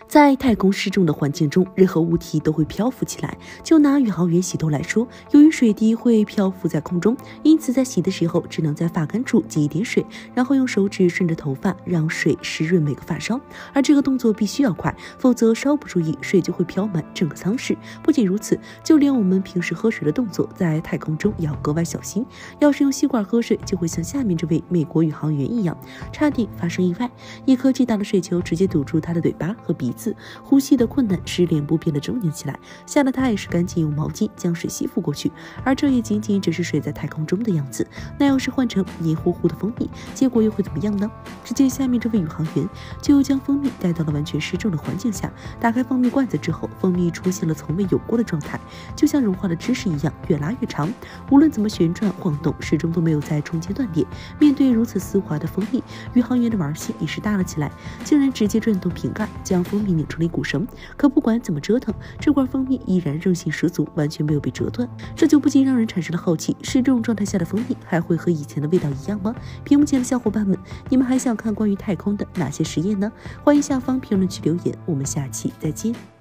在太空失重的环境中，任何物体都会漂浮起来。就拿宇航员洗头来说，由于水滴会漂浮在空中，因此在洗的时候只能在发根处挤一点水，然后用手指顺着头发让水湿润每个发梢。而这个动作必须要快，否则稍不注意，水就会飘满整个舱室。不仅如此，就连我们平时喝水的动作，在太空中也要格外小心。要是用吸管喝水，就会像下面这位美国宇航员一样，差点发生意外。一颗巨大的水球直接堵住他的嘴巴和鼻子，呼吸的困难使脸部变得狰狞起来，吓得他也是赶紧用毛巾将水吸附过去。而这也仅仅只是水在太空中的样子，那要是换成黏糊糊的蜂蜜，结果又会怎么样呢？只见下面这位宇航员就将蜂蜜带到了完全失重的环境下，打开蜂蜜罐子之后，蜂蜜出现了从未有过的状态，就像融化的芝士一样越拉越长，无论怎么旋转晃动，始终都没有在中间断裂。面对如此丝滑的蜂蜜，宇航员的玩性也是大了起来，竟然直接转动瓶盖将蜂蜜拧成了一股绳。可不管怎么折腾，这罐蜂蜜依然韧性十足，完全没有被折断。这就不禁让人产生了好奇，失重状态下的蜂蜜还会和以前的味道一样吗？屏幕前的小伙伴们，你们还想看关于太空的哪些实验呢？欢迎下方评论区留言，我们下期再见。